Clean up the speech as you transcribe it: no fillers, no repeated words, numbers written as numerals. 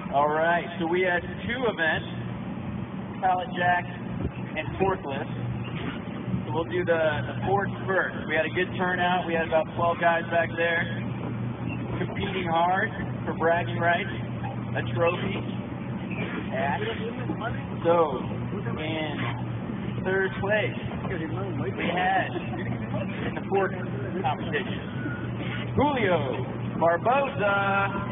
All right, so we had two events, pallet jack and forklift. So we'll do the forks first. We had a good turnout. We had about 12 guys back there competing hard for bragging rights, a trophy. So, in third place, we had in the fork competition, Julio Barboza.